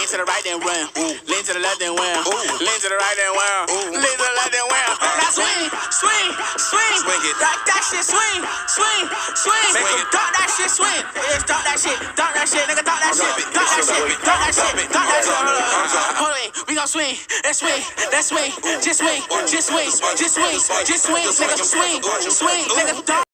Lean to the right then run. Lean to the left then wham. Lean to the right then wham. Lean to the left then wham. Now swing, swing, swing. Like that shit, swing, swing, swing. Dunk that shit, swing. It's dunk that shit, nigga, dunk that shit, dunk that shit, dunk that shit, dunk that shit. Hold on, we gon' swing, let's swing, let's swing, just swing, just swing, just swing, just swing, nigga, swing, swing, nigga, dunk.